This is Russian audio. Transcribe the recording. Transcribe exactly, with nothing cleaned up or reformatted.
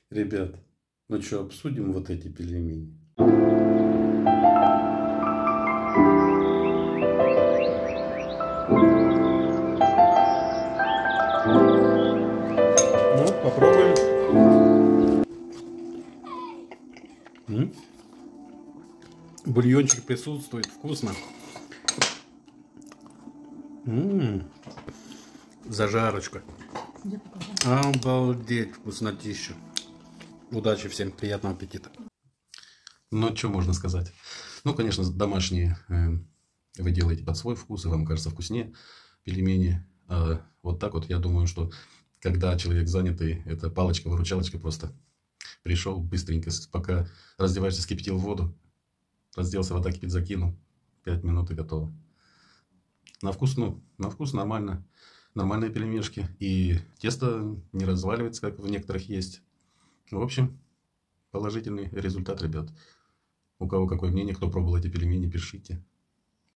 Ребят, ну что, обсудим вот эти пельмени? Ну, попробуем. М? Бульончик присутствует, вкусно. М-м-м. Зажарочка. Обалдеть, вкуснотища. Удачи всем, приятного аппетита. Ну, что можно сказать? Ну, конечно, домашние э, вы делаете под свой вкус, и вам кажется вкуснее пельмени. А вот так вот, я думаю, что когда человек занятый, это палочка-выручалочка просто. Пришел быстренько, пока раздеваешься, скипятил воду, разделся, вода кипит, закинул, пять минут и готово. На вкус, ну, на вкус нормально, нормальные пельмешки. И тесто не разваливается, как в некоторых есть. В общем, положительный результат, ребят. У кого какое мнение, кто пробовал эти пельмени, пишите.